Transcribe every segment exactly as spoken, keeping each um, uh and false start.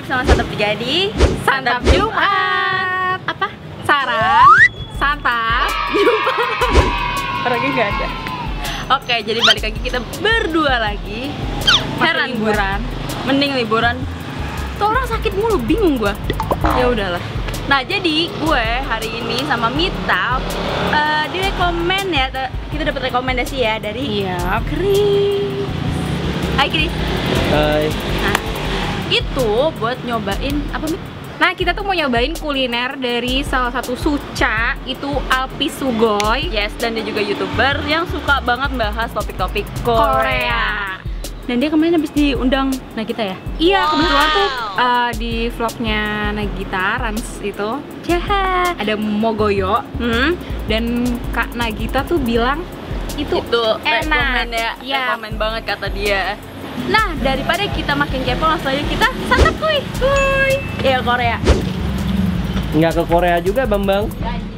bersama Santap Jadi. Santap Jumat. Apa? Saran, santap, Jumat. Orangnya nggak ada. Oke, jadi balik lagi kita berdua lagi. Heran liburan. gua. Mending liburan. Tuh orang sakit mulu, bingung gua. Ya udahlah. Nah, jadi gue hari ini sama Mita uh, direkomen ya, kita dapat rekomendasi ya dari Iya. Chris. Hai Chris. Hai. Nah, itu buat nyobain apa Mit? Nah, kita tuh mau nyobain kuliner dari salah satu suca, itu Alpi Sugoi. Yes, dan dia juga YouTuber yang suka banget bahas topik-topik Korea. Korea. Dan dia kemarin habis diundang Nagita ya? Iya, kebetulan tuh uh, di vlognya Nagita Rans itu Jahat. ada Mogoyo, Hmm, dan Kak Nagita tuh bilang itu, itu enak. rekomen ya, Iya. rekomen banget kata dia. Nah, daripada kita makin kepo, langsung aja kita santap kuy. Kuy. Ya Korea. Nggak ke Korea juga, Bambang.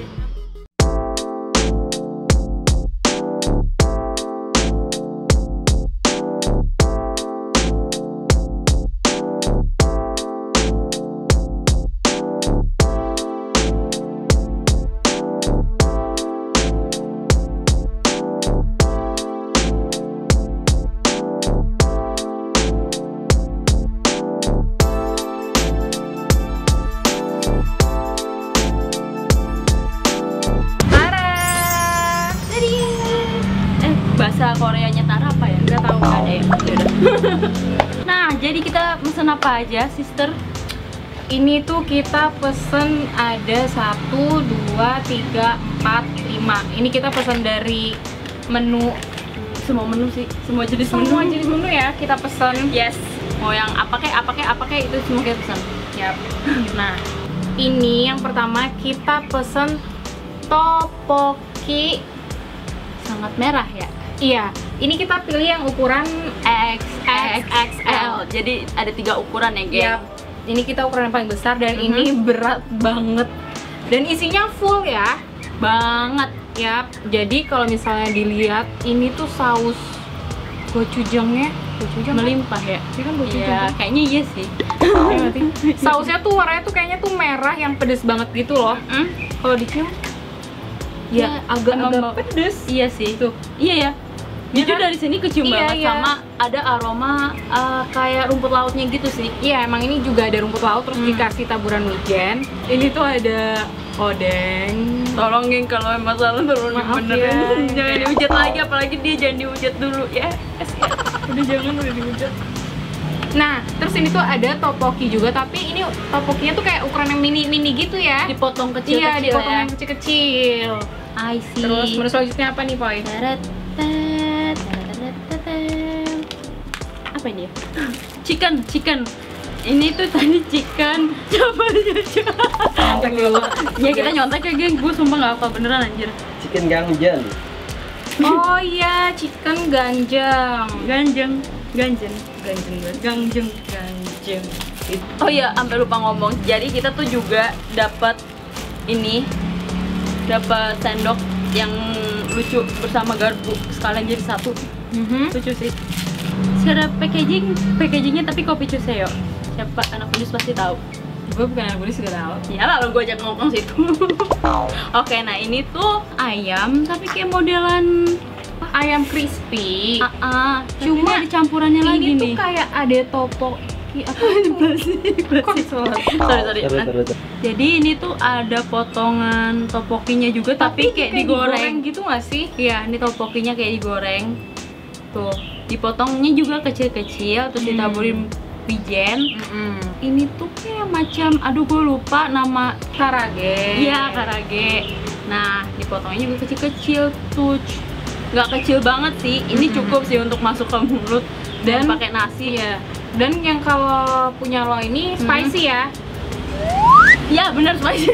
Bahasa Koreanya Tara apa ya? nggak tahu. Nggak ada ya? Yaudah. Nah, jadi kita pesen apa aja, sister? Ini tuh kita pesen ada satu, dua, tiga, empat, lima. Ini kita pesen dari menu, Semua menu sih, semua jenis semua menu. jenis menu ya kita pesen. Yes. Mau yang apa kayak apa kayak apa kayak itu semua kita pesan. Yap. Nah, ini yang pertama kita pesen topoki. Sangat merah ya. Iya, ini kita pilih yang ukuran X X X L. Jadi ada tiga ukuran ya, geng. Yap. Ini kita ukuran yang paling besar dan Mhm. ini berat banget. Dan isinya full ya. Banget. Yap. Jadi kalau misalnya dilihat ini tuh saus gochujangnya, gochujang Melimpah ya. Ini kan gochujang. Iya, kan? kayaknya iya sih. Iya nggak sih? Sausnya tuh warnanya tuh kayaknya tuh merah yang pedes banget gitu loh. Hmm? Kalau dicium Ya, agak emang agak bau- pedes. Iya sih. Tuh. Iya ya. Iya Jujur kan? dari sini kecium Iya, banget iya. sama ada aroma uh, kayak rumput lautnya gitu sih. Iya, emang ini juga ada rumput laut terus Hmm. dikasih taburan wijen. Ini tuh ada odeng. Tolong geng, kalau masalah turun Maaf beneran ya. jangan dihujat lagi, apalagi dia jangan dihujat dulu ya. Yes, ya. Udah jangan, udah dihujat. Nah, terus ini tuh ada topoki juga, tapi ini topokinya tuh kayak ukuran yang mini-mini gitu ya. Dipotong kecil-kecil Iya, dipotong ya. yang kecil-kecil. I see. Terus menu selanjutnya apa nih, Poy? Taratat, taratatatat. Apa ini ya? Chicken, chicken. Ini tuh tadi chicken. Coba aja. Nyontek dulu. Ya kita nyontek ya geng, gue sumpah gak apa beneran anjir. Chicken gangjan. Oh iya, chicken ganjang. Ganjeng, ganjeng, Ganjeng banget. ganjeng, ganjeng. Oh iya, sampai lupa ngomong. Jadi kita tuh juga dapat ini, dapat sendok yang lucu bersama garpu sekalian jadi satu. Mhm. Lucu sih. Secara packaging, packagingnya tapi kopi Cuseo. Siapa anak Budis pasti tahu. Gue bukan anak Budis juga tahu. Ya lalu gue ajak ngomong situ. Oke, nah ini tuh ayam tapi kayak modelan Ayam crispy. ah, ah, cuma Cuma ada campurannya lagi ini tuh nih. kayak ada topoki apa itu? Kok salah? sorry sorry. Terus, Nah, terus. jadi ini tuh ada potongan topokinya juga tapi, kayak, digoreng. gitu nggak sih? Iya, ini topokinya kayak digoreng. Tuh, dipotongnya juga kecil-kecil terus Hmm. ditaburin wijen. Mm-mm. Ini tuh kayak macam, aduh gue lupa nama. Karage. Iya, karage. Nah, dipotongnya juga kecil-kecil tuh. Nggak kecil banget sih. Ini Mhm. cukup sih untuk masuk ke mulut dan Dan- pakai nasi. Iya. Dan yang kalau punya lo ini Hmm. spicy ya. Iya, bener spicy.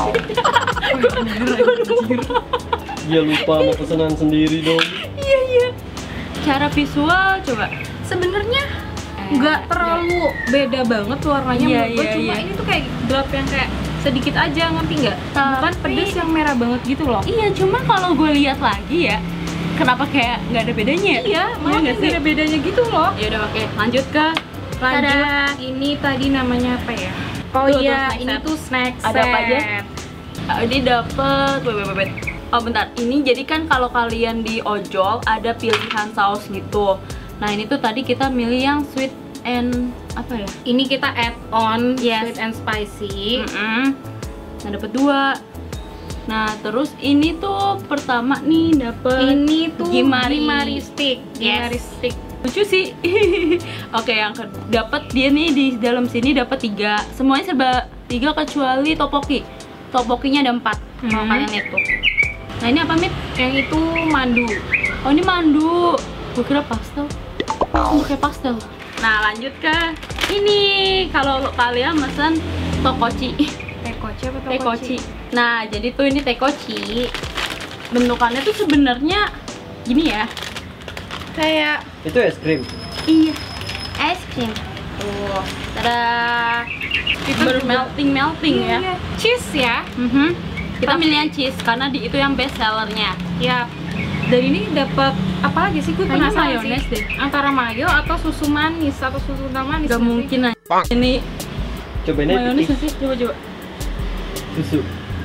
Dia lupa mau pesanan sendiri dong. Iya, iya. Cara visual coba. Sebenarnya Eh, nggak terlalu beda banget warnanya Iya, menurut gue, iya, cuma iya. ini tuh kayak gelap yang kayak sedikit aja, ngerti nggak? Bukan Tapi- pedes yang merah banget gitu loh. Iya, cuma kalau gue lihat lagi ya, kenapa kayak nggak ada bedanya? Iya, malah nggak nggak ada bedanya gitu loh. Ya udah, oke, lanjut ke Lanjut, Tada. ini tadi namanya apa ya? Oh Tuh, tuh, iya, snack ini set. tuh snack set. Ada apa aja? Ah, ini dapet, wait, wait, wait, wait. Oh bentar, ini jadi kan kalau kalian di ojol ada pilihan saus gitu. Nah ini tuh tadi kita milih yang sweet and apa ya? Ini kita add on Yes. sweet and spicy. Mm-mm. Nah dapet dua. Nah terus ini tuh pertama nih dapet Ini tuh Gimari. Gimari stick. Yes. Gimari stick. lucu sih. Oke, yang ke- dapat dia nih di dalam sini dapat tiga, semuanya serba tiga kecuali topoki. Topokinya ada empat. Kalau Hmm. kalian itu. Nah ini apa Mit? Yang itu mandu. Oh ini mandu. Gue kira pastel. Oh kayak pastel. Nah lanjut ke ini. Kalau kalian mesen tokochi. Tekochi apa Tekochi. tokochi? Nah jadi tuh ini tekochi. Bentukannya tuh sebenarnya gini ya. Kayak Itu es krim. iya, es krim. Tuh, tada. Itu baru melting melting ya. Iya, cheese ya. Mhm. Kita milih yang cheese karena di itu yang best sellernya. Ya. Dan ini dapat apa lagi sih? Gue Kayaknya penasaran mayones sih. deh. Antara mayo atau susu manis atau susu kental manis. Gak nggak sih? mungkin aja. Ini Cobain aja mayones pipih. nggak sih? Coba coba. Susu.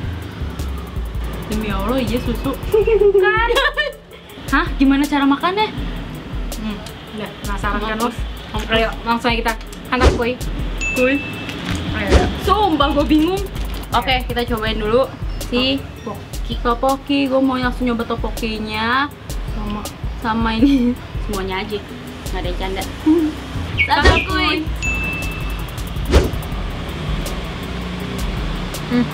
Demi Allah iya susu. Kan? Hah? Gimana cara makannya? Hmm, udah penasaran kan lo? Mampus. Ayo, langsung aja kita hantar kue. Kuy. Ayo. Sumpah gue bingung. Oke, kita cobain dulu si Topoki topoki. Gue mau langsung nyoba topokinya sama sama ini semuanya aja. Nggak ada yang canda. Satu kuy. Hmm.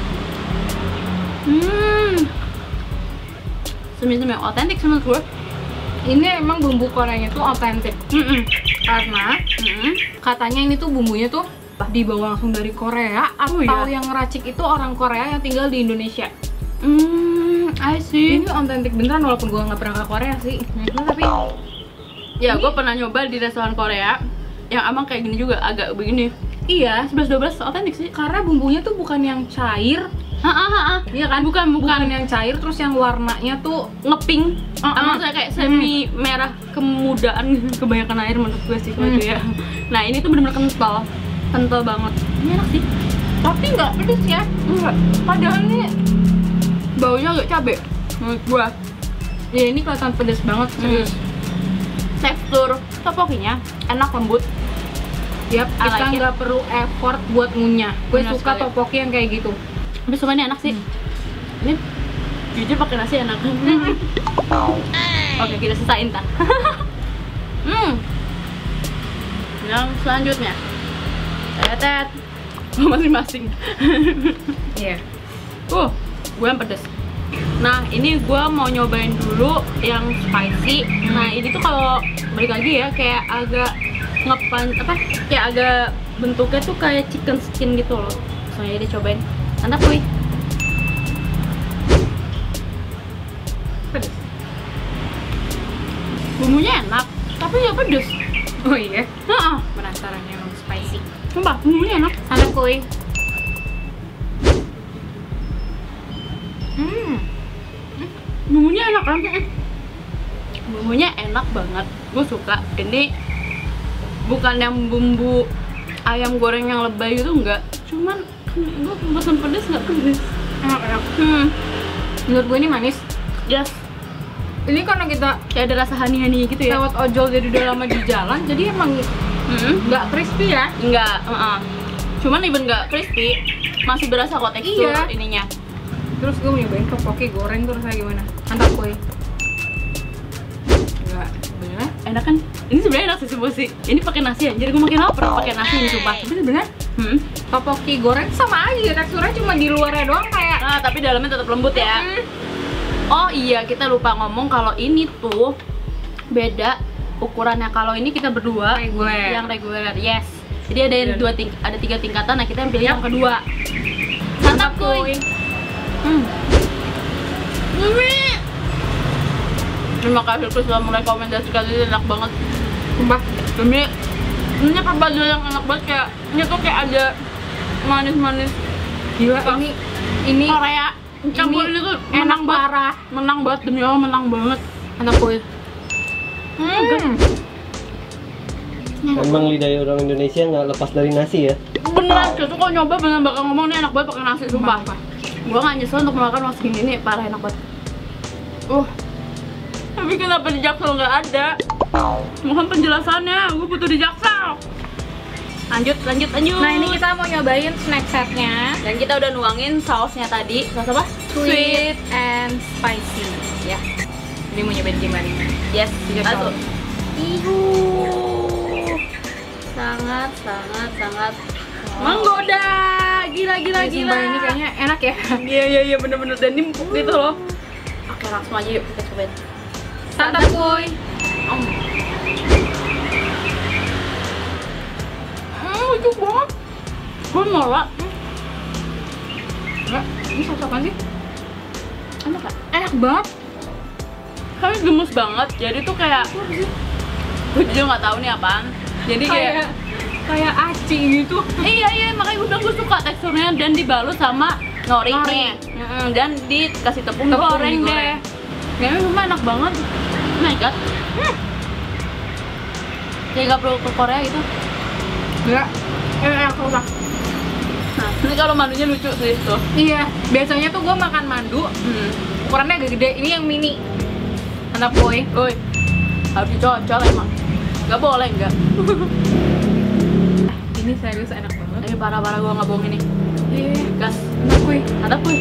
Hmm. Semi-semi otentik menurut gue. Ini emang bumbu Koreanya tuh otentik Mm-mm. karena Mm-mm. katanya ini tuh bumbunya tuh dibawa langsung dari Korea atau Oh, iya? yang ngeracik itu orang Korea yang tinggal di Indonesia. Hmm, I see. Ini otentik beneran walaupun gua nggak pernah ke Korea sih. Nah, tapi Ya, gue pernah nyoba di restoran Korea yang emang kayak gini juga, agak begini. iya, sebelas dua belas otentik sih. karena bumbunya tuh bukan yang cair, Heeh, heeh. iya kan? Bukan, bukan. Bukan yang cair terus yang warnanya tuh Ngepink. Uh-uh. Emang saya kayak semi merah kemudaan, kebanyakan air menurut gue sih kalau Hmm. itu ya. Nah, ini tuh bener-bener kental. Kental banget. Ini enak sih. tapi nggak pedes ya. Enggak. Padahal ini Baunya agak cabe menurut gue. ya ini kelihatan pedes banget serius. Tekstur topokinya enak, lembut. Yap, I kita like it. nggak perlu effort buat ngunyah. Gue Benar suka sekali. topoki yang kayak gitu. Tapi suka ini enak sih. Ini jujur pakai nasi enak. Oke, kita sisain tak. hmm. Yang selanjutnya, tetet masing-masing. Iya. Uh, gue yang pedes. Nah, ini gue mau nyobain dulu yang spicy. Nah, ini tuh kalau balik lagi ya, kayak agak ngepan apa? Kayak agak bentuknya tuh kayak chicken skin gitu loh. Soalnya dicobain. Mantap, kuy. Pedes. Bumbunya enak, tapi nggak pedes. Oh iya. Heeh. Penasaran emang spicy. Sumpah, bumbunya enak. Ada kue. Hmm. Bumbunya enak kan? Bumbunya enak banget. Gue suka. Ini bukan yang bumbu ayam goreng yang lebay itu enggak. Cuman gue pesen pedes nggak pedes. Enak enak. Hmm. Menurut gue ini manis. Yes. Ini karena kita Kayak ada rasa honey-honey gitu ya. lewat ojol jadi udah lama di jalan, jadi emang Hmm. nggak crispy ya. Enggak. Uh-uh. Cuman even nggak crispy, masih berasa kok tekstur Iya. ininya. Terus gue mau nyobain topoki goreng terus kayak gimana? Mantap kue. Enggak, sebenarnya Enak kan? Ini sebenarnya enak sih semua sih. Ini pakai nasi anjir, gue makin lapar pakai nasi ini sumpah. tapi sebenarnya Hmm. topoki goreng sama aja teksturnya, cuma di luarnya doang kayak Nah, tapi dalamnya tetap lembut ya. Hmm. Oh iya, kita lupa ngomong kalau ini tuh beda ukurannya. Kalau ini kita berdua Reguler. yang reguler, yes. Jadi ada yang Iya. dua ting ada tiga tingkatan. Nah, kita yang pilih yang kedua. Mantap Mantap kuy. Hmm. Ini. Terima kasih Chris sudah merekomendasikan ini, enak banget. Sumpah. Demi ini perpaduan yang enak banget, kayak ini tuh kayak ada manis-manis Gila ini ini Korea. Campur ini tuh enak menang banget. parah. Menang banget demi Allah, menang banget. Mantap kue. Hmm. Emang lidah orang Indonesia nggak lepas dari nasi ya? Beneran, cuy tuh kalau nyoba bener bakal ngomong nih enak banget pakai nasi, sumpah. Gue gak nyesel untuk makan mas gini nih, parah enak banget. Uh, tapi kenapa di Jaksel nggak ada? Mohon penjelasannya, gue butuh di Jaksel. Lanjut, lanjut, lanjut. Nah ini kita mau nyobain snack setnya. Dan kita udah nuangin sausnya tadi. Saus apa? Sweet and spicy. Ya. Ini mau nyobain gimana? Yes, Tiga satu. saus. Ihu. Sangat, sangat, sangat menggoda. Gila, gila, Ini gila. sumpah, ini kayaknya enak ya. Iya, iya, iya, bener-bener. Dan ini empuk gitu loh. Oke, langsung aja yuk kita cobain. Santap kuy. Om. Hmm, lucu banget. Gue nolak. Enggak, ini saus apaan sih? Enak gak? Enak banget. Kami gemes banget, jadi tuh kayak gue jujur nggak tahu nih apaan. Jadi kayak, Kayak kayak aci gitu. iya iya makanya gue bilang gue suka teksturnya dan dibalut sama nori Nori. nih. Mm-mm, dan dikasih tepung, Tepung goreng digoreng. deh. Kayaknya cuma enak banget. Oh my god. Hmm. Kayak nggak perlu ke Korea gitu. Enggak. Eh, enak banget. Nah, ini kalau madunya lucu sih tuh. Iya, biasanya tuh gue makan mandu Hmm. ukurannya agak gede. Ini yang mini. Santap kuy. Woi, harus dicocol emang. Gak boleh enggak. Ini serius enak banget. Ini parah-parah gue nggak bohong ini. Iya, Gas. santap kuy. Ada pun.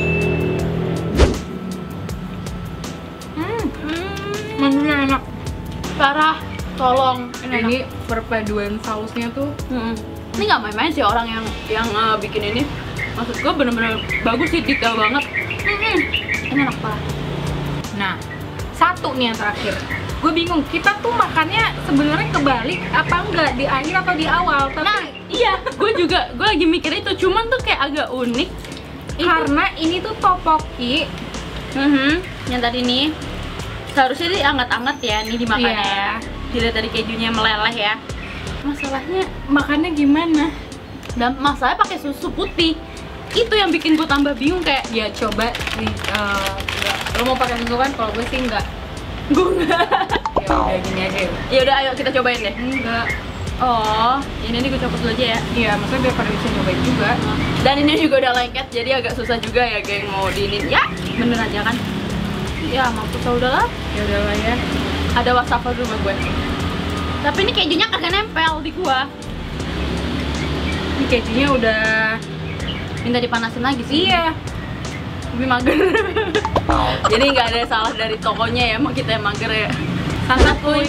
Hmm, Hmm. mandunya enak. Parah. Tolong. Nah, ini perpaduan sausnya tuh Hmm. Ini nggak main-main sih orang yang yang uh, bikin ini. Maksud gue bener-bener bagus sih, detail banget. Hmm. Ini enak parah. Nah, satu nih yang terakhir. Gue bingung, kita tuh makannya sebenarnya kebalik apa enggak, di akhir atau di awal? Tapi Nah, iya, gue juga, gue lagi mikir itu, cuman tuh kayak agak unik. karena ini tuh topoki. Mhm, yang tadi nih seharusnya sih anget-anget ya, nih dimakannya Iya. ya. Dilihat dari kejunya meleleh ya. Masalahnya, Makannya gimana? dan masalahnya pakai susu putih. Itu yang bikin gue tambah bingung kayak, Ya coba di, eh, enggak. Lo mau pakai susu kan? Kalau gue sih enggak. gue nggak. Ya udah gini aja ya. Ya udah, ayo kita cobain deh. Enggak. Oh, ini nih gue copot dulu aja ya. Iya, maksudnya biar pada bisa nyobain juga. Dan ini juga udah lengket, jadi agak susah juga ya geng mau diinin. Ya, bener aja kan? Ya, mampus lah udahlah. Ya udahlah ya. Ada wastafel dulu sama gue. Tapi ini kejunya kagak nempel di gua. Ini kejunya udah. Minta dipanasin lagi sih. Iya. Lebih mager. Jadi nggak ada salah dari tokonya ya, emang kita yang mager ya. Santap kuy.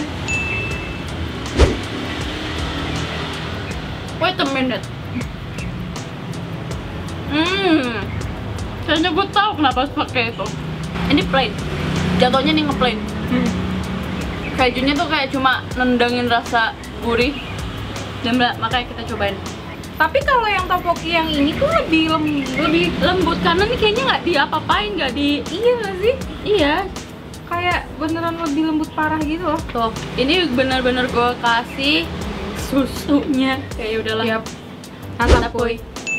Wait a minute. Hmm. Kayaknya gue tahu kenapa harus pakai itu. Ini plain. Jatuhnya nih ngeplain. Hmm. Kejunya tuh kayak cuma nendangin rasa gurih. Dan makanya kita cobain. Tapi kalau yang topoki yang ini tuh lebih lem, Lebih lembut karena nih kayaknya nggak diapa-apain, nggak di. iya nggak sih? Iya. Kayak beneran lebih lembut parah gitu loh. Tuh, ini bener-bener gue kasih susunya. Kayak udahlah. Yap. Santap kuy.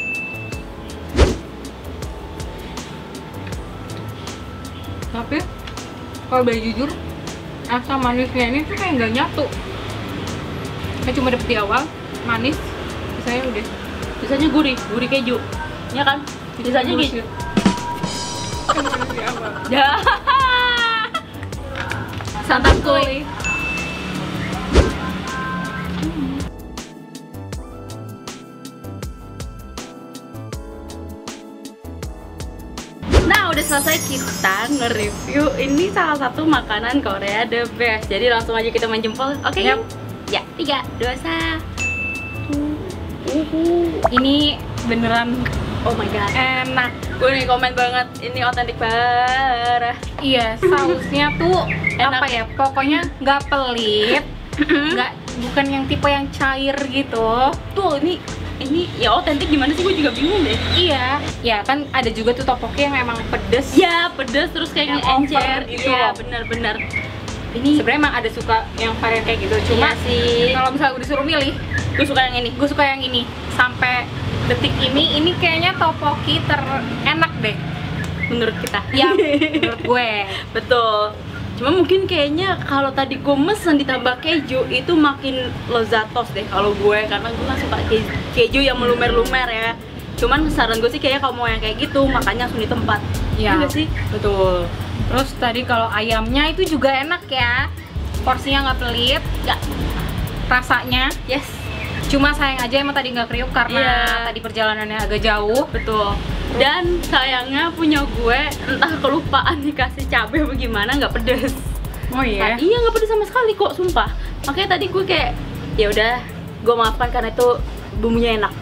Tapi kalau boleh jujur, asam manisnya ini tuh kayak nggak nyatu. Kayak cuma dapet di awal, manis, sisanya udah. Sisanya gurih, gurih keju. Ya kan? Sisanya gitu. Bullshit. Cuma manis di awal. Ya. Santap kuy. Nah, udah selesai kita nge-review ini salah satu makanan Korea the best. Jadi langsung aja kita main jempol. Oke? Yap. Ya, tiga, dua, satu. Ini beneran Oh my god. enak. Gue nih komen banget, ini otentik parah. Iya, sausnya tuh Enak. apa ya? Pokoknya nggak pelit, nggak bukan yang tipe yang cair gitu. Tuh, ini ini ya otentik gimana sih, gue juga bingung deh. Iya, ya kan ada juga tuh topoki yang emang pedes. Ya, pedas terus kayak Yang encer over gitu Iya, loh. benar-benar. Ini Sebenarnya emang ada suka yang varian kayak gitu. Cuma cuma sih, kalau misalnya gue disuruh milih, gue suka yang ini. gue suka yang ini. Sampai detik ini, ini kayaknya topoki terenak deh Menurut kita. yang menurut gue. Betul. Cuma mungkin kayaknya kalau tadi gue mesen ditambah keju itu makin lozatos deh kalau gue, karena gue kan suka keju, keju yang melumer-lumer ya. Cuman saran gue sih kayaknya kalau mau yang kayak gitu makanya langsung di tempat. Iya Iya sih? betul. Terus tadi kalau ayamnya itu juga enak ya, porsinya nggak pelit, Nggak. rasanya. Yes, Cuma sayang aja emang tadi nggak kriuk karena Iya. tadi perjalanannya agak jauh. betul. Dan sayangnya punya gue entah kelupaan dikasih cabai apa gimana, nggak pedes. Oh Nah, iya nggak pedes sama sekali kok, sumpah. Makanya tadi gue kayak ya udah, gue maafkan karena itu bumbunya enak.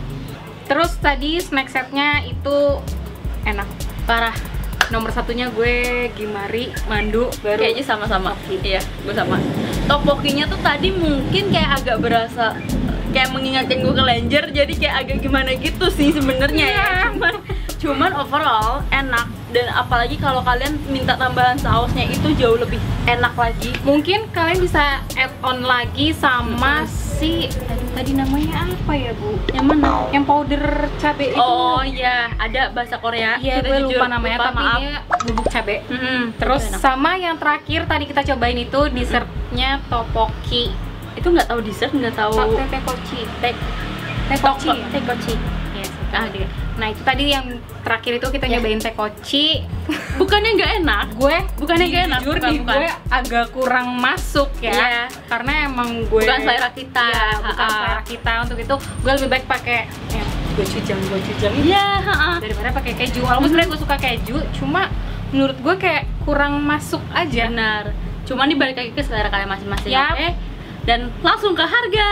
Terus tadi snack setnya itu enak. Parah. Nomor satunya gue Gimari, Mandu, baru Kayaknya sama-sama. Iya, gue sama. Topokinya tuh tadi mungkin kayak agak berasa kayak mengingatkan gue ke Lenjer, jadi kayak agak gimana gitu sih sebenarnya ya. Iya. Cuman, cuman overall enak, dan apalagi kalau kalian minta tambahan sausnya itu jauh lebih enak lagi. mungkin kalian bisa add on lagi sama si tadi, tadi namanya apa ya Bu? Yang mana? Yang powder cabe itu. Oh iya, ada bahasa Korea. Iya, Kita gue jujur lupa namanya, lupa, tapi maaf. dia bubuk cabe. Mm-mm, Terus itu enak. sama yang terakhir tadi kita cobain itu dessertnya topoki. Itu nggak tahu dessert, nggak tahu Oh, tekochi. tek Tekochi. toko- tekochi. Yes, Ah, ah, nah itu tadi yang terakhir itu kita Ya. nyobain tekochi. Bukannya nggak enak? Gue Bukannya nggak enak, jujur bukan, nih, bukan. gue agak kurang masuk ya. Iya. Karena emang gue Bukan selera kita. Iya, bukan Ha-ha. selera kita. Untuk itu gue lebih baik pakai ya, gochujang gochujang ini Iya, ha-ha. daripada pakai keju. Walaupun sebenarnya gue suka keju, cuma menurut gue kayak kurang masuk aja. Benar. Cuman dibalik lagi ke selera kalian masing-masing. Yap. Oke. Dan langsung ke harga.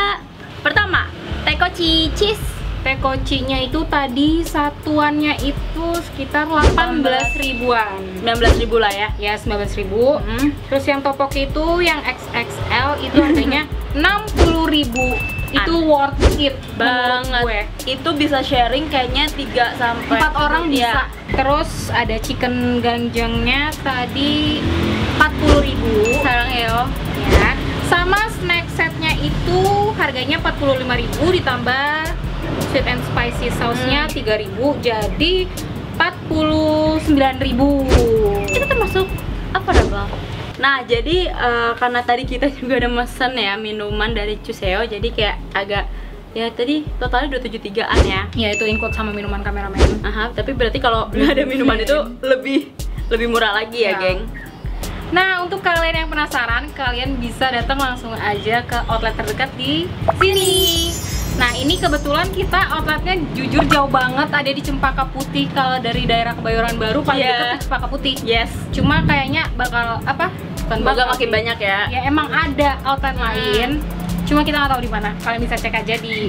Pertama, tekochi cheese. Tekochinya itu tadi satuannya itu sekitar delapan belas ribuan. sembilan belas ribu lah ya. Ya, sembilan belas ribu. Hmm. Terus yang topoki itu yang X X L itu harganya enam puluh ribu. Itu worth it menurut Banget. gue. Itu bisa sharing kayaknya tiga sampai Empat orang bisa. Iya. Terus ada chicken ganjangnya tadi empat puluh ribu. Sarang yo. Ya. Sama snack setnya itu harganya empat puluh lima ribu ditambah sweet and spicy sausnya Hmm. tiga ribu, jadi empat puluh sembilan ribu. Itu termasuk apa dah bang? Nah jadi eh, karena tadi kita juga ada mesen ya minuman dari Chuseo, jadi kayak agak ya tadi totalnya dua ratus tujuh puluh tigaan ya. Ya itu include sama minuman kameramen. Aha, tapi berarti kalau nggak ada minuman itu lebih lebih murah lagi ya, Ya. geng. Nah, untuk kalian yang penasaran, kalian bisa datang langsung aja ke outlet terdekat di sini. Nah, ini kebetulan kita outletnya jujur jauh banget, ada di Cempaka Putih. Kalau dari daerah Kebayoran Baru paling Iya. dekat tuh Cempaka Putih. Yes. Cuma kayaknya bakal apa? Bukan Semoga bakal makin sih. banyak ya. Ya emang ada outlet Hmm. lain. Cuma kita nggak tahu di mana. Kalian bisa cek aja di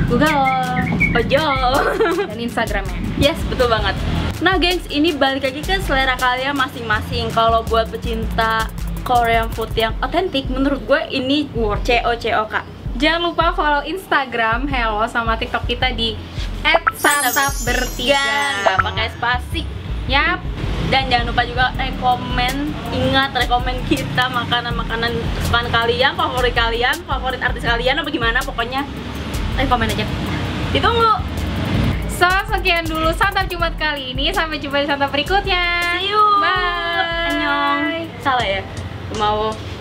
Google Ojo. dan Instagramnya. Yes, betul banget. Nah, gengs, ini balik lagi ke selera kalian masing-masing. Kalau buat pecinta Korean food yang otentik, menurut gue ini C O C O K. Jangan lupa follow Instagram Hello sama TikTok kita di et santap bertiga. Nggak pakai spasi. Yap. Dan jangan lupa juga rekomen, ingat rekomen kita makanan-makanan kesukaan kalian, favorit kalian, favorit artis kalian, apa gimana, pokoknya rekomen aja. Ditunggu. So, sekian dulu Santap Jumat kali ini. Sampai jumpa di santap berikutnya. See you. Bye. Annyeong. Salah ya? Mau